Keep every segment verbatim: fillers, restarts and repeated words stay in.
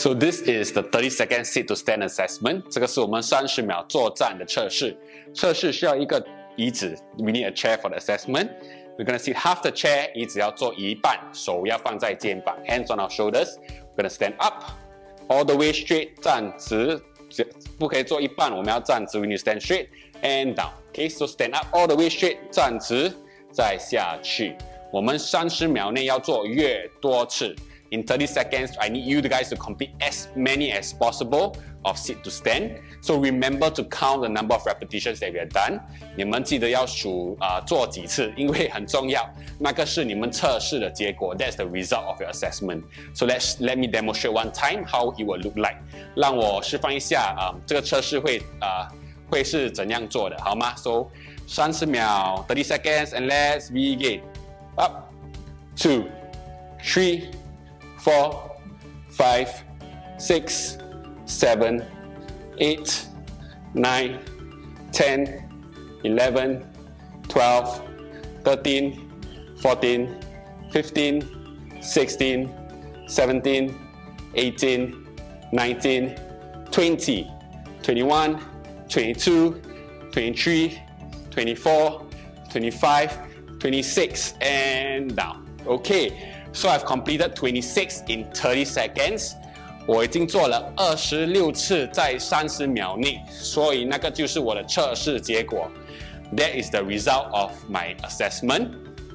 So this is the thirty second sit to stand assessment. 这个是我们三十秒坐站的测试。测试需要一个椅子 ，we need a chair for the assessment. We're gonna sit half the chair， 椅子要坐一半，手要放在肩膀 ，hands on our shoulders. We're gonna stand up, all the way straight， 站直，不可以坐一半，我们要站直 ，we need to stand straight and down. Okay, so stand up all the way straight， 站直，再下去。我们三十秒内要做越多次。In thirty seconds, I need you guys to complete as many as possible of sit to stand. So remember to count the number of repetitions that we have done. 你们记得要数啊、呃、做几次，因为很重要。那个是你们测试的结果。That's the result of your assessment. So let's let me demonstrate one time how it will look like. 让我示范一下啊、呃，这个测试会啊、呃、会是怎样做的，好吗 ？So 三十秒 thirty seconds, and let's begin. Up, two, three. Four, five, six, seven, eight, nine, ten, eleven, twelve, thirteen, fourteen, fifteen, sixteen, seventeen, eighteen, nineteen, twenty, twenty-one, twenty-two, twenty-three, twenty-four, twenty-five, twenty-six, and down. Okay. So I've completed twenty-six in thirty seconds. 我已经做了二十六次在三十秒内，所以那个就是我的测试结果。That is the result of my assessment.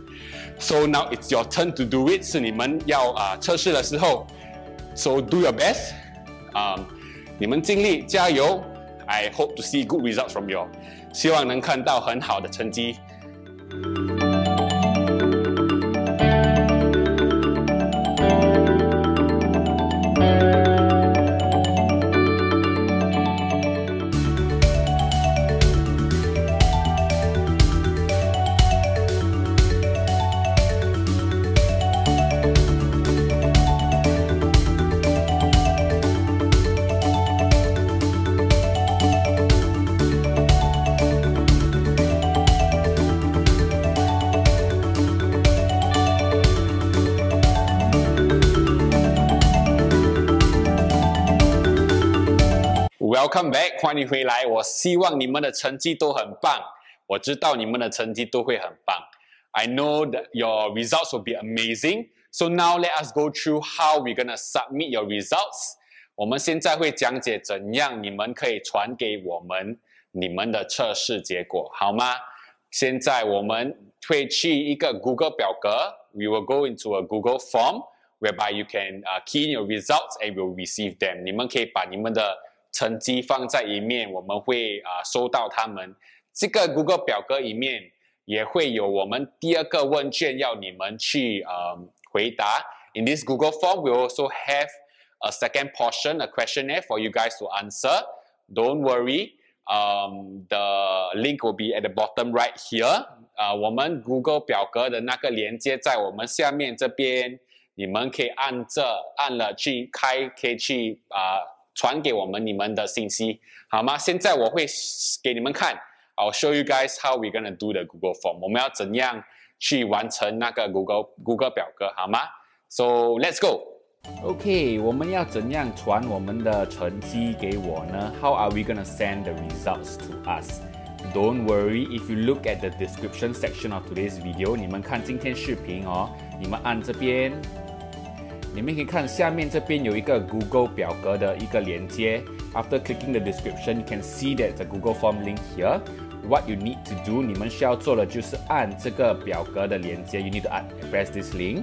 So now it's your turn to do it. 是你们要啊、呃、测试的时候。So do your best. 啊、um, 你们尽力加油。I hope to see good results from you. 希望能看到很好的成绩。Welcome back， 欢迎回来。我希望你们的成绩都很棒。我知道你们的成绩都会很棒。I know that your results will be amazing. So now let us go through how we're gonna submit your results. 我们现在会讲解怎样你们可以传给我们你们的测试结果，好吗？现在我们会去一个 Google 表格。We will go into a Google form whereby you can、uh, key in your results and will receive them. 你们可以把你们的成绩放在一面，我们会啊、呃、收到它们。这个 Google 表格里面也会有我们第二个问卷要你们去呃回答。In this Google form, we also have a second portion, a questionnaire for you guys to answer. Don't worry, um, the link will be at the bottom right here. 啊、呃，我们 Google 表格的那个连接在我们下面这边，你们可以按着按了去开，可以去啊。呃传给我们你们的信息，好吗？现在我会给你们看 ，I'll show you guys how we're gonna do the Google form. 我们要怎样去完成那个 Google Google 表格，好吗 ？So let's go. OK， 我们要怎样传我们的成绩给我呢 ？How are we gonna send the results to us? Don't worry, if you look at the description section of today's video, 你们看今天视频哦，你们按这边。你们可以看下面这边有一个 Google 表格的一个连接。After clicking the description, you can see that the Google form link here. What you need to do, 你们需要做的就是按这个表格的连接。You need to add, press this link.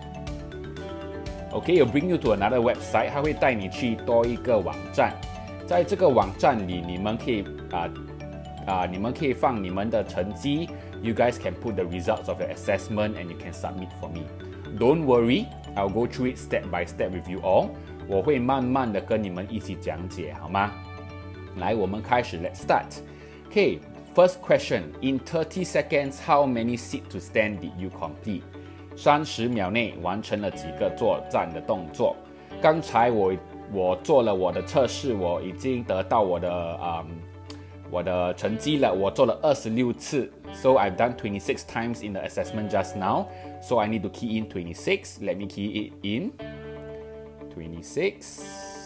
Okay, it'll bring you to another website. 它会带你去多一个网站。在这个网站里，你们可以啊啊、呃，你们可以放你们的成绩。You guys can put the results of your assessment and you can submit for me. Don't worry, I'll go through it step by step with you all. 我会慢慢的跟你们一起讲解，好吗？来，我们开始 ，Let's start. Okay, first question. In thirty seconds, how many sit to stand did you complete? 三十秒内完成了几个作战的动作？刚才我我做了我的测试，我已经得到我的嗯。我的成绩了，我做了二十六次 ，so I've done twenty-six times in the assessment just now. So I need to key in twenty-six. Let me key it in twenty-six.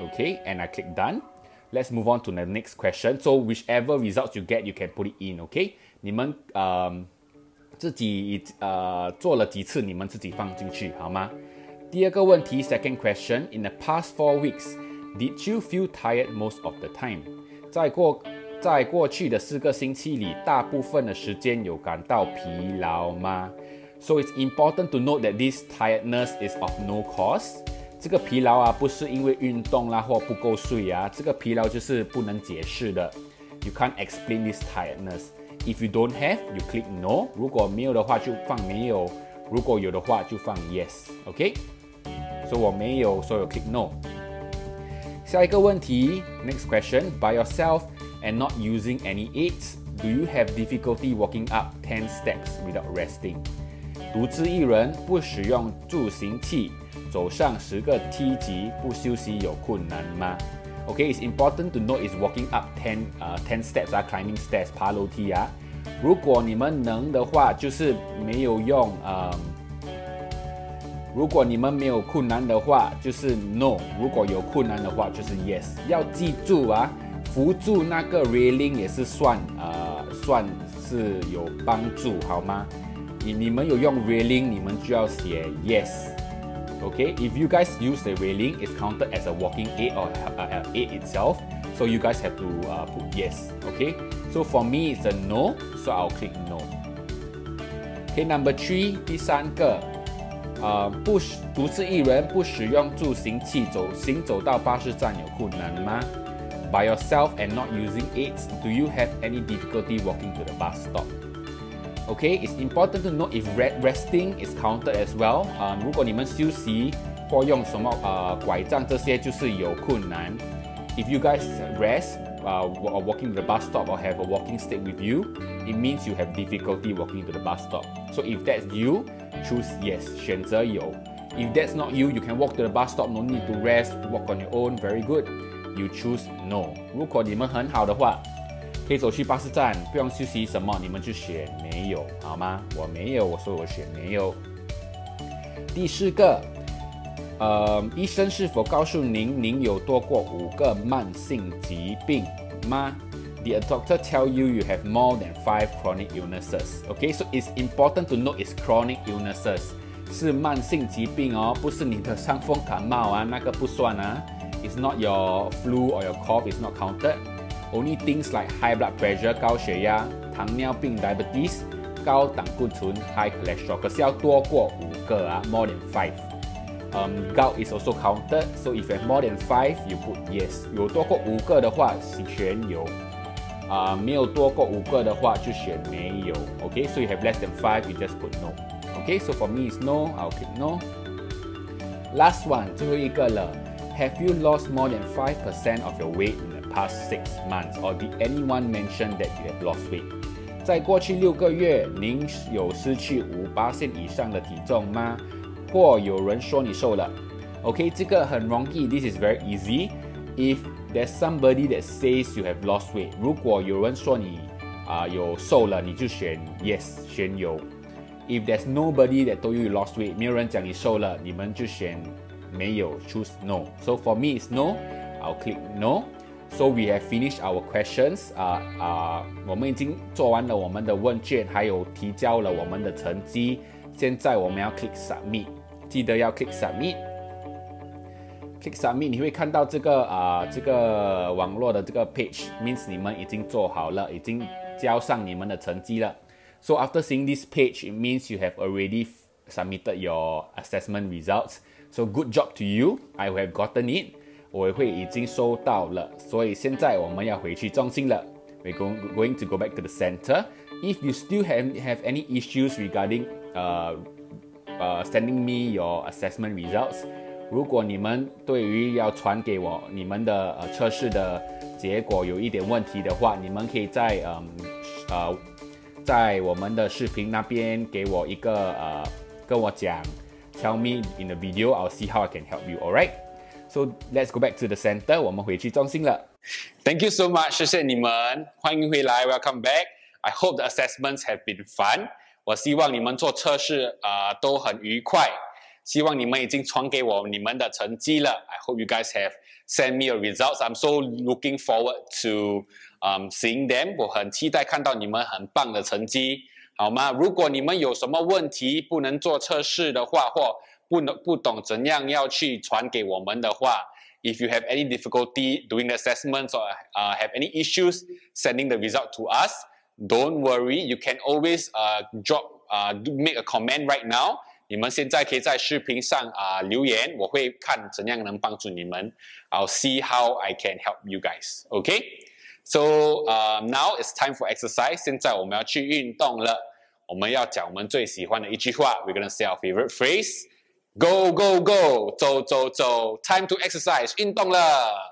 Okay, and I click done. Let's move on to the next question. So whichever results you get, you can put it in. Okay， 你们呃自己呃做了几次，你们自己放进去，好吗？第二个问题 ，second question. In the past four weeks, did you feel tired most of the time? 在过在过去的四个星期里，大部分的时间有感到疲劳吗？ So it's important to note that this tiredness is of no cause. 这个疲劳啊，不是因为运动啦或不够睡啊，这个疲劳就是不能解释的。You can't explain this tiredness. If you don't have, you click no. 如果没有的话就放没有，如果有的话就放 yes. OK? So 我没有，所以我 click no. 下一个问题 ，next question. By yourself and not using any aids, do you have difficulty walking up ten steps without resting? 独自一人不使用助行器，走上十个梯级不休息有困难吗 ？Okay, it's important to know is walking up ten, uh, ten steps 啊 ，climbing stairs 爬楼梯啊。如果你们能的话，就是没有用呃。如果你们没有困难的话，就是 no； 如果有困难的话，就是 yes。要记住啊，扶住那个 railing 也是算呃算是有帮助，好吗？你你们有用 railing， 你们就要写 yes。Okay, if you guys use the railing, it's counted as a walking aid or uh, aid itself. So you guys have to uh, put yes. Okay, so for me it's a no, so I'll click no. Okay, number three， 第三个，呃，不独自一人不使用助行器走行走到巴士站有困难吗 ？By yourself and not using aids, do you have any difficulty walking to the bus stop? Okay, it's important to know if resting is counted as well. 啊、uh, 如果你们休息或用什么呃拐杖这些就是有困难。If you guys rest, uh, or walking to the bus stop or have a walking stick with you, it means you have difficulty walking to the bus stop. So if that's you, choose yes, 选择有。If that's not you, you can walk to the bus stop, no need to rest, walk on your own, very good. You choose no. 如果你们很好的话，可以走去巴士站，不用休息什么，你们就选没有，好吗？我没有，我说我选没有。第四个，呃，医生是否告诉您您有多过五个慢性疾病吗 ？Did a doctor tell you you have more than five chronic illnesses? Okay, so it's important to know it's chronic illnesses， 是慢性疾病哦，不是你的伤风感冒啊，那个不算啊。It's not your flu or your cough, it's not counted.Only things like high blood pressure 高血压、糖尿病 diabetes 高胆固醇 high cholesterol 可是要多过五个啊 more than five. Um, gout is also counted, so if you have more than five, you put yes. 有多过五个的话是选有，啊、uh, 没有多过五个的话就选没有。Okay, so you have less than five, you just put no. Okay, so for me it's no, I'll click no. Last one, 最后一个了。Have you lost more than five percent of your weight in the past six months, or did anyone mention that you have lost weight? 在过去六个月，您有失去五%以上的体重吗？或有人说你瘦了 ？OK， 这个很容易 ，This is very easy. If there's somebody that says you have lost weight， 如果有人说你啊、呃、有瘦了，你就选 yes， 选有。If there's nobody that told you you lost weight， 没有人讲你瘦了，你们就选没有 ，choose no. So for me it's no. I'll click no. So we have finished our questions. 啊、uh, 啊、uh, 我们已经做完了我们的问卷，还有提交了我们的成绩。现在我们要 click submit， 记得要 click submit。click submit， 你会看到这个啊、uh, 这个网络的这个 page，means 你们已经做好了，已经交上你们的成绩了。So after seeing this page, it means you have already submitted your assessment results. So good job to you. I have gotten it. 我会已经收到了，所以现在我们要回去中心了。We're going, going to go back to the center. If you still have, have any issues regarding uh, uh, sending me your assessment results, 如果你们对于要传给我你们的呃测试的结果有一点问题的话，你们可以在嗯呃在我们的视频那边给我一个呃跟我讲 ，tell me in the video, I'll see how I can help you. Alright? So let's go back to the center. 我们回去中心了。 Thank you so much， 谢谢你们，欢迎回来 ，Welcome back. I hope the assessments have been fun. 我希望你们做测试啊、呃、都很愉快。 希望你们已经传给我你们的成绩了。I hope you guys have sent me your results. I'm so looking forward to um seeing them. 我很期待看到你们很棒的成绩，好吗？如果你们有什么问题不能做测试的话，或不能不懂怎样要去传给我们的话。If you have any difficulty doing the assessments or uh, have any issues sending the result to us, don't worry. You can always uh, drop, uh, make a comment right now. 你们现在可以在视频上啊、呃、留言，我会看怎样能帮助你们。I'll see how I can help you guys. Okay? So uh, now it's time for exercise. 现在我们要去运动了。我们要讲我们最喜欢的一句话。We're gonna say our favorite phrase. Go, go, go! 走走走 Time to exercise! 运动了